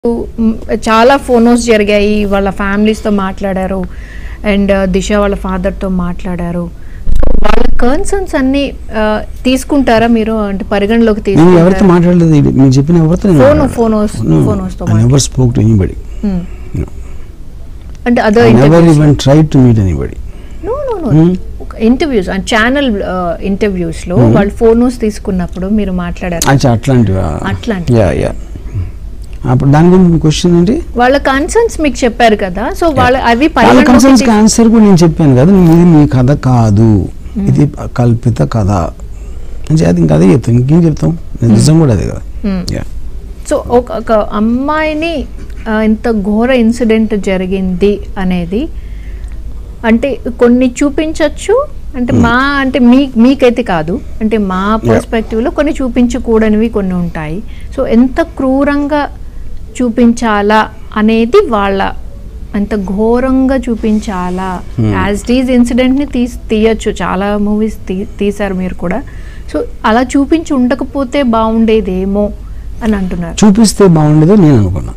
చాలా ఫోనోస్ జరిగాయి, వాళ్ళ ఫ్యామిలీస్తో మాట్లాడారు అండ్ దిశ వాళ్ళ ఫాదర్తో మాట్లాడారు. వాళ్ళ కన్సర్న్స్ అన్ని తీసుకుంటారా మీరు, అంటే పరిగణలోకి తీసుకుంటారా? మాట్లాడలేదు మీరు చెప్పిన ఫోనోస్తో నెవర్ స్పోక్ టు ఎనీబడీ, అంటే other never even tried to meet anybody. No interviews and channel interviews లో వాళ్ళు ఫోనోస్ తీసుకున్నప్పుడు మీరు మాట్లాడారు అట్లాంటి అప్పుడు దాని గురించి క్వశ్చన్ ఏంటి? వాళ్ళ కన్సర్న్స్ మీకు చెప్పారు కదా, సో వాళ్ళ అవి కన్సర్న్స్ ఆన్సర్ కూడా నేను చెప్పాను కదా, ఇది మీ కథ కాదు, ఇది కల్పిత కథ అని అది ఇంకా అదే చెప్తాం, ఇంకేం చెప్తాం, నిజం కూడా అదే కదా. సో ఒక అమ్మాయిని ఇంత ఘోర ఇన్సిడెంట్ జరిగింది అనేది అంటే కొన్ని చూపించవచ్చు, అంటే మీకైతే కాదు, అంటే మా పర్స్పెక్టివ్లో కొన్ని చూపించకూడనివి కొన్ని ఉంటాయి. సో ఎంత క్రూరంగా చూపించాలా అనేది వాళ్ళ, ఎంత ఘోరంగా చూపించాలా, యాజ్ ఇట్ ఈజ్ ఇన్సిడెంట్ని తీయచ్చు, చాలా మూవీస్ తీశారు మీరు కూడా. సో అలా చూపించి ఉండకపోతే బాగుండేదేమో అని అంటున్నారు. చూపిస్తే బాగుండేదో నేను అనుకున్నా.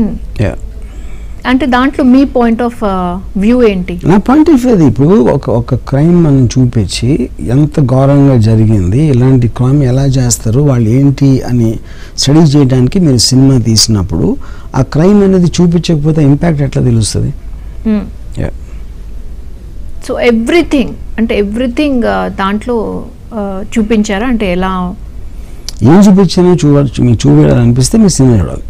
అంటే దాంట్లో మీ పాయింట్ ఆఫ్ వ్యూ ఏంటి? నా పాయింట్ ఆఫ్ వ్యూ ఇప్పుడు ఒక క్రైమ్ మనం చూపించి ఎంత ఘోరంగా జరిగింది, ఇలాంటి క్రైమ్ ఎలా చేస్తారు, వాళ్ళు ఏంటి అని స్టడీ చేయడానికి మీరు సినిమా తీసినప్పుడు ఆ క్రైమ్ అనేది చూపించకపోతే ఇంపాక్ట్ ఎట్లా తెలుస్తుంది? సో ఎవ్రీథింగ్ దాంట్లో చూపించారా? అంటే ఎలా ఏం చూపించానో మీకు చూడాలనిపిస్తే మీరు సినిమా చూడాలి.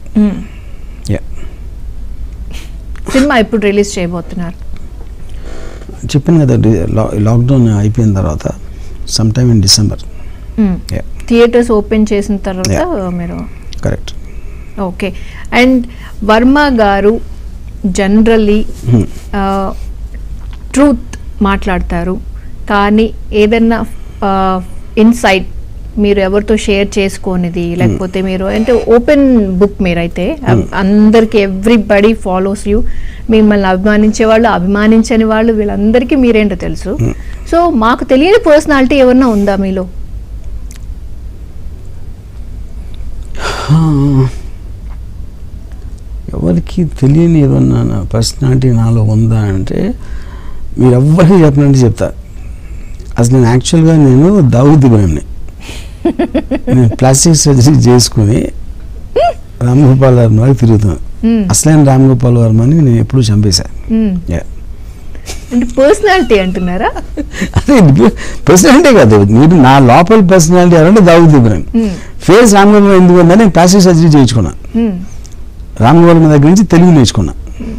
సినిమా ఎప్పుడు రిలీజ్ చేయబోతున్నారు? చెప్పాను కదా, లాక్డౌన్ అయిపోయిన తర్వాత some time in December. Theatres open చేసిన తర్వాత మీరు. కరెక్ట్. ఓకే. అండ్ వర్మ గారు జనరల్లీ ట్రూత్ మాట్లాడతారు, కానీ ఏదన్నా ఇన్సైట్ మీరు ఎవరితో షేర్ చేసుకోనిది, లేకపోతే మీరు అంటే ఓపెన్ బుక్ మీరైతే, అందరికి ఎవ్రీబడి ఫాలోస్ యూ, మిమ్మల్ని అభిమానించే వాళ్ళు, అభిమానించని వాళ్ళు, వీళ్ళందరికీ మీరేంటో తెలుసు. సో మాకు తెలియని పర్సనాలిటీ ఏమన్నా ఉందా మీలో? ఎవరికి తెలియని ఏదన్నా పర్సనాలిటీ నాలో ఉందా అంటే మీరు ఎవ్వరికి చెప్పినట్టు చెప్తా. అసలు నేను యాక్చువల్గా దావూద్ ఇబ్రాహింని నేను ప్లాస్టిక్ సర్జరీ చేసుకుని రామ్ గోపాల్ వర్మ తిరుగుతున్నాను. అసలైన రామ్ గోపాల్ వర్మని నేను ఎప్పుడు చంపేశాను. పర్సనాలిటీ అంటున్నారా? అదే పర్సనాలిటీ కాదు, మీరు నా లోపల పర్సనాలిటీ ఎవరంటే దావూద్ ఇబ్రాహిం. ఫేస్ రామ్ గోపాల్ ఎందుకు ఉందని నేను ప్లాస్టిక్ సర్జరీ చేయించుకున్నా, రామ్ గోపాల్ దగ్గర నుంచి తెలుగు నేర్చుకున్నా.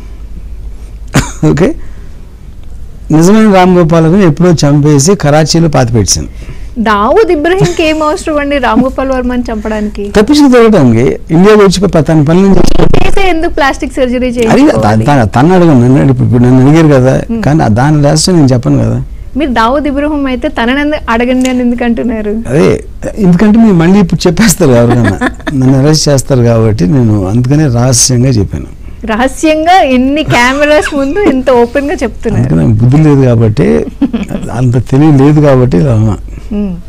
ఓకే, నిజమైన రామ్ గోపాల్ ఎప్పుడో చంపేసి కరాచీలో పాతిపెట్టాను. దావూద్ ఇబ్రాహింకి ఏం అవసరం అండి రామ్ గోపాల్ వర్మని చంపడానికి? తప్పించుకు తిరగడానికి ఇండియా వచ్చి తన పనులు ఎందుకు ప్లాస్టిక్ సర్జరీ తను అడగను, ఇప్పుడు నన్ను అడిగారు కదా, కానీ దాని లాస్ట్ నేను చెప్పను కదా. మీరు దావూద్ ఇబ్రాహిం అయితే తనని అడగండి అని ఎందుకు అంటున్నారు? అదే ఎందుకంటే మీరు మళ్ళీ ఇప్పుడు చెప్పేస్తారు, ఎవరికైనా నన్ను అరెస్ట్ చేస్తారు కాబట్టి నేను అందుకనే రహస్యంగా చెప్పాను. రహస్యంగా ఎన్ని కెమెరాస్ ముందు ఎంత ఓపెన్ గా చెప్తున్నారు? బుద్ధి లేదు కాబట్టి, అంత తెలియలేదు కాబట్టి.